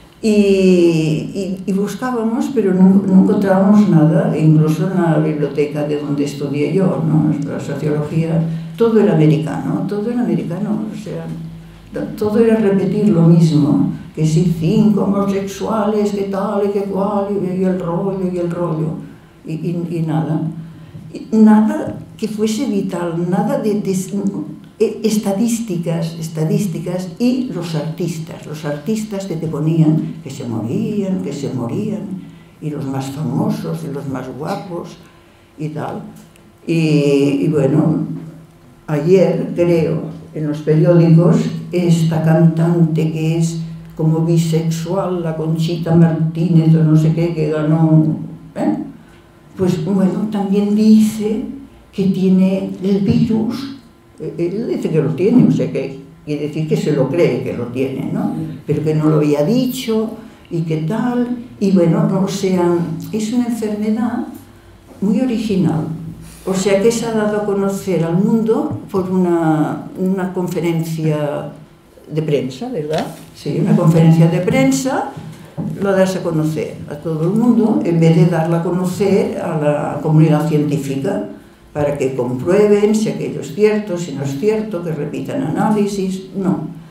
Y buscábamos, pero no encontrábamos nada, incluso en la biblioteca de donde estudié yo, ¿no? La sociología, todo era americano, o sea, todo era repetir lo mismo, que si 5 homosexuales, que tal y que cual, y el rollo, y nada. Nada que fuese vital, nada de estadísticas, y los artistas que te ponían que se morían, y los más famosos, y los más guapos, y tal. Y bueno, ayer, creo, en los periódicos, esta cantante que es como bisexual, la Conchita Martínez o no sé qué, que ganó, pues bueno, también dice que tiene el virus. Él dice que lo tiene, o sea, que quiere decir que se lo cree que lo tiene, ¿no? Pero que no lo había dicho, y qué tal, y bueno, o sea, es una enfermedad muy original. O sea, que se ha dado a conocer al mundo por una conferencia de prensa, ¿verdad? Sí, una conferencia de prensa, lo das a conocer a todo el mundo, en vez de darla a conocer a la comunidad científica, para que comprueben si aquello es cierto, si no es cierto, que repitan análisis, no.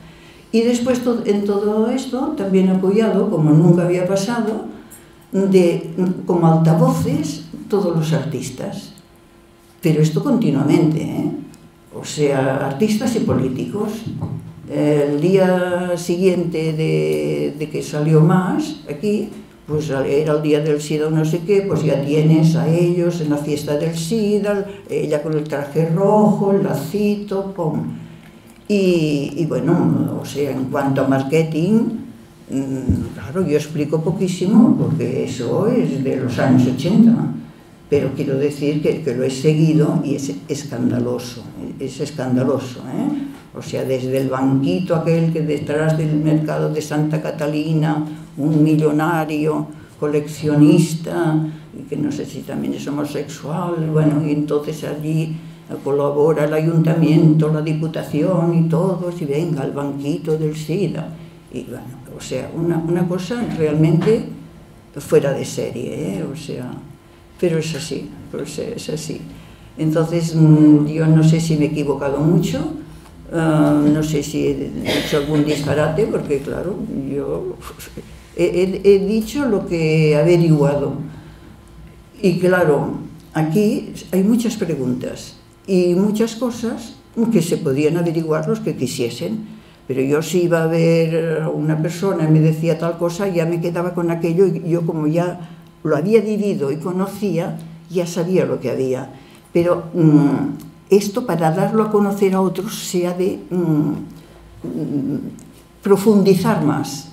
Y después en todo esto también apoyado, como nunca había pasado, como altavoces todos los artistas. Pero esto continuamente, ¿eh? O sea, artistas y políticos. El día siguiente de que salió más aquí, pues era el día del SIDA o no sé qué, pues ya tienes a ellos en la fiesta del SIDA, ella con el traje rojo, el lacito, pum. Y bueno, o sea, en cuanto a marketing, claro, yo explico poquísimo, porque eso es de los años 80, pero quiero decir que lo he seguido y es escandaloso, ¿eh? O sea, desde el banquito aquel que detrás del mercado de Santa Catalina, un millonario coleccionista, que no sé si también es homosexual, bueno, y entonces allí colabora el ayuntamiento, la diputación y todos, y venga, al banquito del SIDA. Y bueno, o sea, una cosa realmente fuera de serie, ¿eh? O sea, pero es así, pues es así. Entonces, yo no sé si me he equivocado mucho, no sé si he hecho algún disparate, porque claro, yo he dicho lo que he averiguado. Y claro, aquí hay muchas preguntas y muchas cosas que se podían averiguar los que quisiesen, pero yo si iba a ver una persona y me decía tal cosa, ya me quedaba con aquello, y yo como ya lo había vivido y conocía, ya sabía lo que había. Pero esto, para darlo a conocer a otros, se ha de profundizar más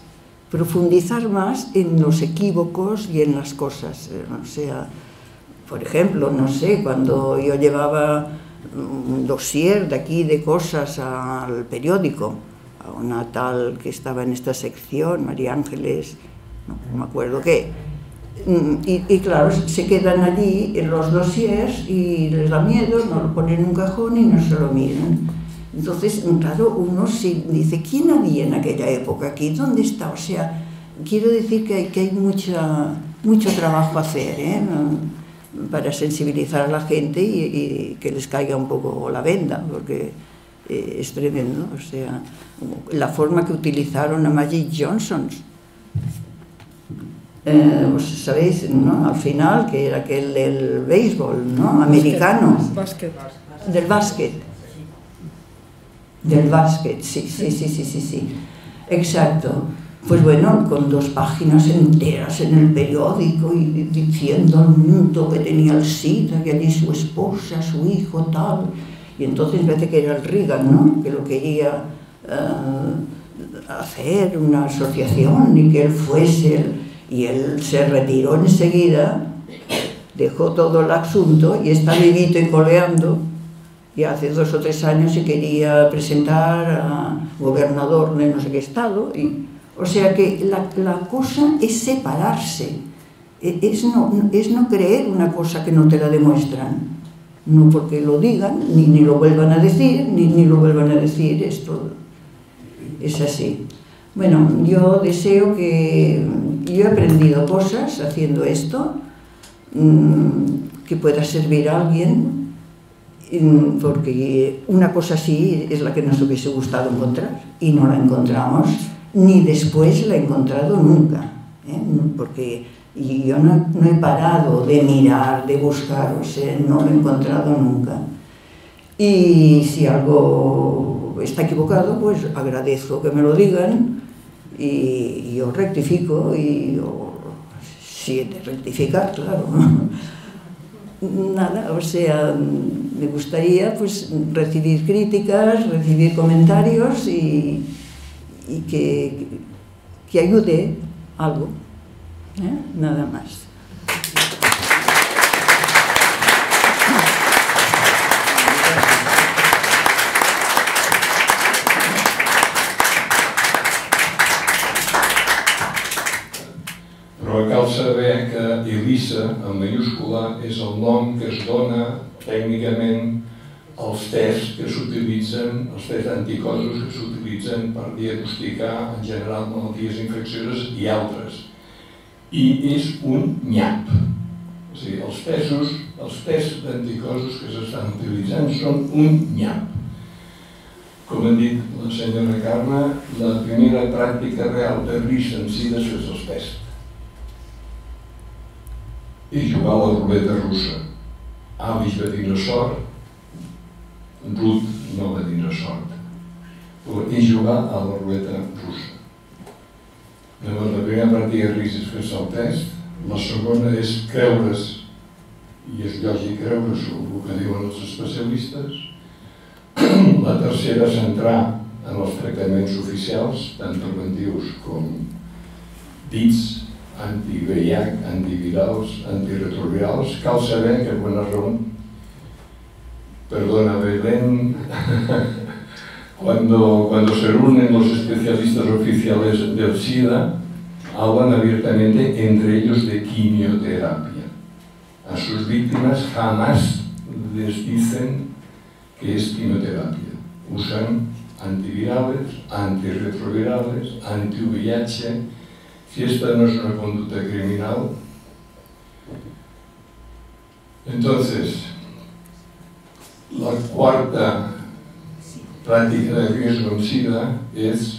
en los equívocos y en las cosas. O sea, por ejemplo, no sé, cuando yo llevaba un dossier de aquí de cosas al periódico, a una tal que estaba en esta sección, María Ángeles, no me acuerdo qué, y claro, se quedan allí en los dossiers y les da miedo, no lo ponen en un cajón y no se lo miran. Entonces, claro, uno se dice, ¿quién había en aquella época aquí? ¿Dónde está? O sea, quiero decir que hay mucho trabajo a hacer, ¿eh? Para sensibilizar a la gente y que les caiga un poco la venda, porque es tremendo. O sea, la forma que utilizaron a Magic Johnson. ¿Sabéis? ¿No? Al final, que era aquel del béisbol, ¿no? Americano. Del básquet. Del básquet, sí. Exacto. Pues bueno, con 2 páginas enteras en el periódico y diciendo al mundo que tenía el SIDA y allí su esposa, su hijo, tal. Y entonces parece que era el Reagan, ¿no? Que lo quería hacer una asociación y que él fuese y él se retiró enseguida, dejó todo el asunto y está vivito y coleando. Y hace 2 o 3 años se quería presentar a gobernador de no sé qué estado. O sea que la cosa es separarse, es no creer una cosa que no te la demuestran, no porque lo digan, ni lo vuelvan a decir, ni lo vuelvan a decir, esto es así. Bueno, yo deseo que... Yo he aprendido cosas haciendo esto, que pueda servir a alguien, porque una cosa así es la que nos hubiese gustado encontrar, y no la encontramos, ni después la he encontrado nunca, ¿eh? Porque yo no he parado de mirar, de buscar, o sea, no lo he encontrado nunca. Y si algo está equivocado, pues agradezco que me lo digan y yo rectifico, si he de rectificar, claro. Nada, o sea, me gustaría pues recibir críticas, recibir comentarios y que ayude algo, ¿eh? Nada más. Però cal saber que ELISA, en mayúscula, és el nom que es dona tècnicament als tests que s'utilitzen, els tests anticossos que s'utilitzen per diagnosticar en general malalties infeccioses i altres. I és un nyap. O sigui, els tests d'anticossos que s'estan utilitzant són un nyap. Com ha dit la senyora Carme, la primera pràctica real de risc en si és els tests. I jugar a la ruleta russa. Alice va tindre sort, Ruth no va tindre sort. I jugar a la ruleta russa. Llavors, la primera pràctica de risc és fer-se el test, la segona és creure's, i és lògic creure's el que diuen els especialistes. La tercera és entrar en els tractaments oficials, tant preventius com dits, anti-VIH, antivirals, antirretrovirals. Cal saber que quan es reúnen, perdona Belén, cuando se reúnen los especialistas oficiales del SIDA, hablan abiertamente entre ellos de quimioterapia. A sus víctimas jamás les dicen que es quimioterapia. Usan antivirales, antirretrovirales, anti-VIH. Si esta no es una conducta criminal, entonces la cuarta práctica de riesgo en SIDA es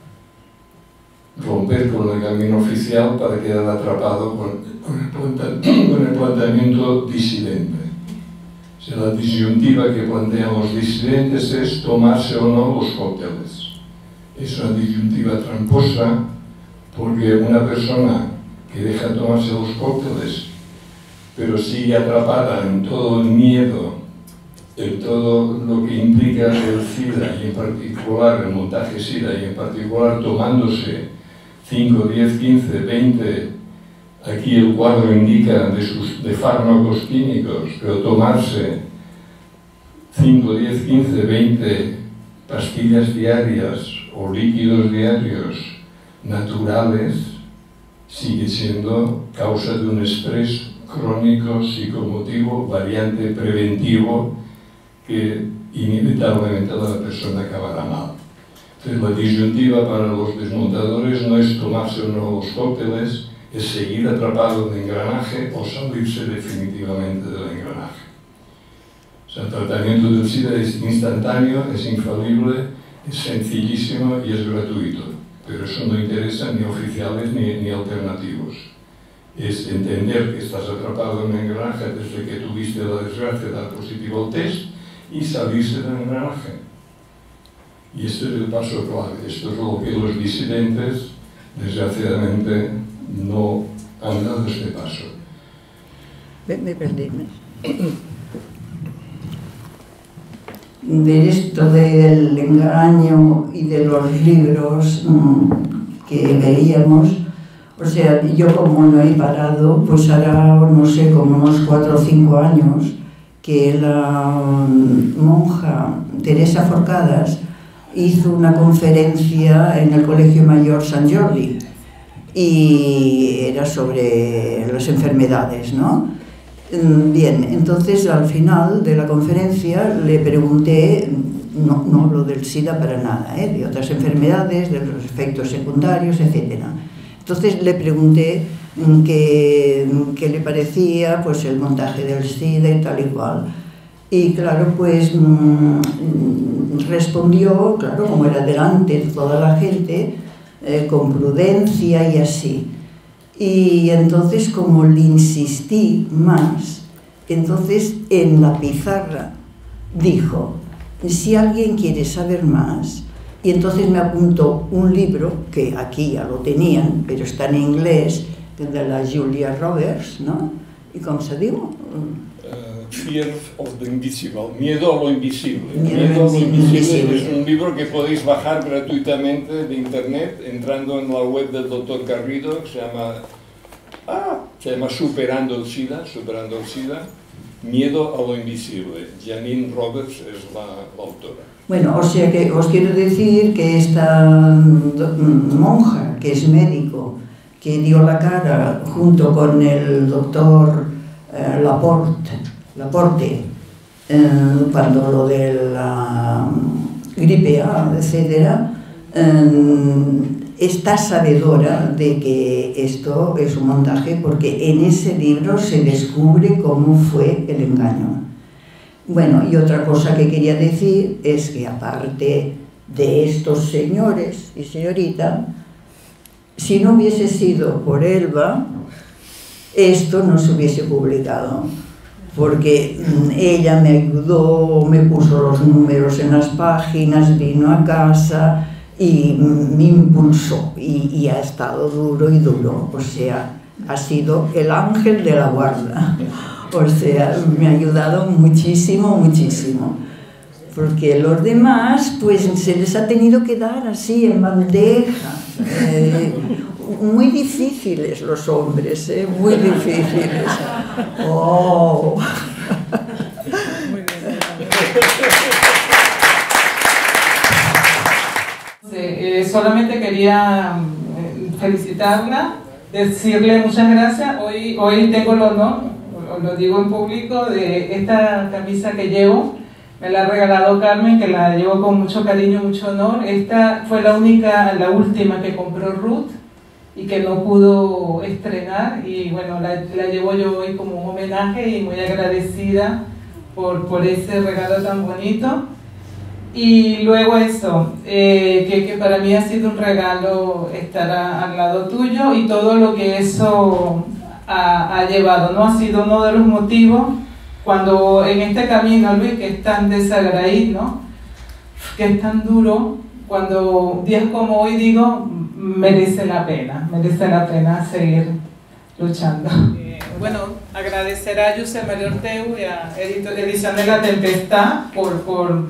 romper con el camino oficial para quedar atrapado con el planteamiento disidente. O sea, la disyuntiva que plantean los disidentes es tomarse o no los cócteles. Es una disyuntiva tramposa porque una persona que deja de tomarse los cócteles pero sigue atrapada en todo el miedo, en todo lo que implica el SIDA y en particular el montaje SIDA y en particular tomándose 5, 10, 15, 20, aquí el cuadro indica de fármacos químicos, pero tomarse 5, 10, 15, 20 pastillas diarias o líquidos diarios naturales sigue siendo causa de un estrés crónico, psicomotivo, variante preventivo que inevitablemente la persona acabará mal. Entonces la disyuntiva para los desmontadores no es tomarse o no los cócteles, es seguir atrapado en el engranaje o salirse definitivamente del engranaje. O sea, el tratamiento del SIDA es instantáneo, es infalible, es sencillísimo y es gratuito. Pero eso no interesa ni oficiales ni alternativos. Es entender que estás atrapado en un engranaje desde que tuviste la desgracia de dar positivo al test y salirse del engranaje. Y este es el paso clave. Esto es lo que los disidentes, desgraciadamente, no han dado este paso. Me perdí. De esto del engaño y de los libros que veíamos, o sea, yo como no he parado, pues hará, no sé, como unos 4 o 5 años que la monja Teresa Forcadas hizo una conferencia en el Colegio Mayor Sant Jordi y era sobre las enfermedades, ¿no? Bien, entonces al final de la conferencia le pregunté, no hablo del SIDA para nada, de otras enfermedades, de los efectos secundarios, etc. Entonces le pregunté qué le parecía pues, el montaje del SIDA y tal y cual. Y claro, pues respondió, claro, como era delante de toda la gente, con prudencia y así. Y entonces, como le insistí más, entonces en la pizarra dijo, si alguien quiere saber más, y entonces me apuntó un libro, que aquí ya lo tenían, pero está en inglés, de la Julia Roberts, ¿no? ¿Y cómo se dijo? Fear of the Invisible, Miedo a lo Invisible. Miedo a lo Invisible es un libro que podéis bajar gratuitamente de internet entrando en la web del doctor Garrido, que se llama Superando el SIDA, Miedo a lo Invisible. Janine Roberts es la autora. Bueno, o sea que os quiero decir que esta monja, que es médico, que dio la cara junto con el doctor Laporte, cuando lo de la gripe A, etc., está sabedora de que esto es un montaje porque en ese libro se descubre cómo fue el engaño. Bueno, y otra cosa que quería decir es que aparte de estos señores y señorita, si no hubiese sido por Elba, esto no se hubiese publicado, porque ella me ayudó, me puso los números en las páginas, vino a casa y me impulsó, y ha estado duro y duro, o sea, ha sido el ángel de la guarda, o sea, me ha ayudado muchísimo, muchísimo, porque los demás pues se les ha tenido que dar así en bandeja, muy difíciles los hombres, muy difíciles. Oh. Muy bien. Solamente quería felicitarla, decirle muchas gracias. Hoy tengo el honor, lo digo en público, de esta camisa que llevo. Me la ha regalado Carmen, que la llevo con mucho cariño, mucho honor. Esta fue la última que compró Ruth y que no pudo estrenar, y bueno, la llevo yo hoy como un homenaje y muy agradecida por ese regalo tan bonito. Y luego eso, que para mí ha sido un regalo estar al lado tuyo, y todo lo que eso ha llevado, ¿no? Ha sido uno de los motivos cuando en este camino, Luis, que es tan desagradecido, ¿no? Que es tan duro, cuando días como hoy digo, merece la pena seguir luchando. Bueno, agradecer a Josep María Orteu y a Edición de la Tempestad por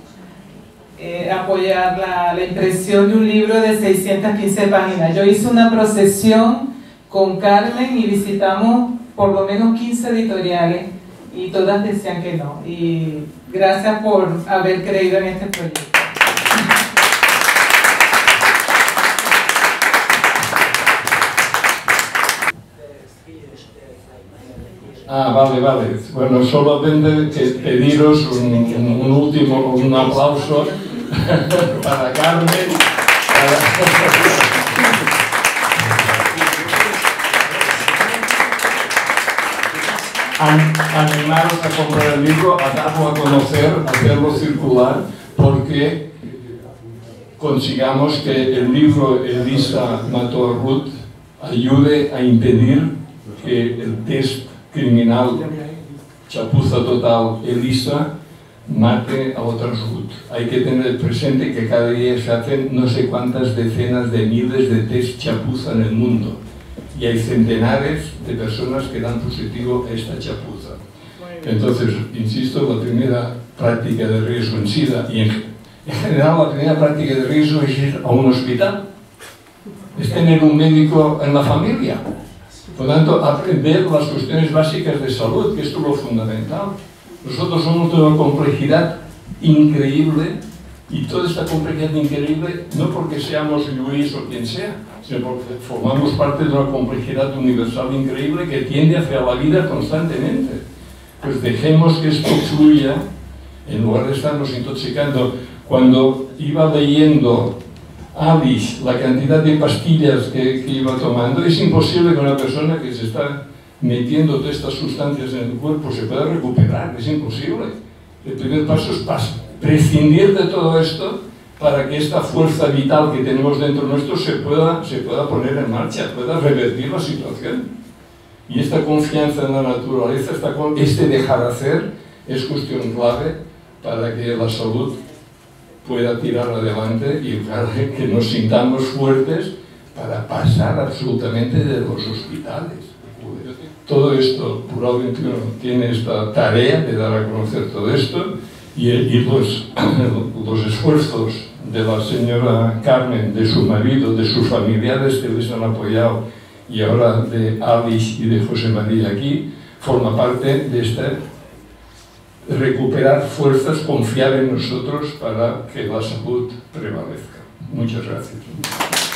apoyar la impresión de un libro de 615 páginas. Yo hice una procesión con Carmen y visitamos por lo menos 15 editoriales y todas decían que no. Y gracias por haber creído en este proyecto. Vale. Bueno, solamente pediros un aplauso para Carmen. Animaros a comprar el libro, a darlo a conocer, a hacerlo circular, porque consigamos que el libro Elisa mató a Ruth ayude a impedir que el test criminal Chapuza Total Elisa mate a otras Ruth. Hay que tener presente que cada día se hacen no sé cuántas decenas de miles de test chapuza en el mundo, y hay centenares de personas que dan positivo a esta chapuza. Entonces, insisto, la primera práctica de riesgo en SIDA, y en general la primera práctica de riesgo es ir a un hospital, es tener un médico en la familia. Por tanto, aprender las cuestiones básicas de salud, que esto es lo fundamental. Nosotros somos de una complejidad increíble, y toda esta complejidad increíble no porque seamos Luis o quien sea, sino porque formamos parte de una complejidad universal increíble que tiende hacia la vida constantemente. Pues dejemos que esto fluya en lugar de estarnos intoxicando. Cuando iba leyendo Alice la cantidad de pastillas que iba tomando, es imposible que una persona que se está metiendo todas estas sustancias en el cuerpo se pueda recuperar, es imposible. El primer paso es prescindir de todo esto para que esta fuerza vital que tenemos dentro nuestro se pueda poner en marcha, pueda revertir la situación. Y esta confianza en la naturaleza, este dejar hacer, es cuestión clave para que la salud pueda tirar adelante y para que nos sintamos fuertes para pasar absolutamente de los hospitales. Todo esto, Plural 21 tiene esta tarea de dar a conocer todo esto, y los esfuerzos de la señora Carmen, de su marido, de sus familiares que les han apoyado, y ahora de Alice y de José María aquí, forma parte de recuperar fuerzas, confiar en nosotros para que la salud prevalezca. Muchas gracias.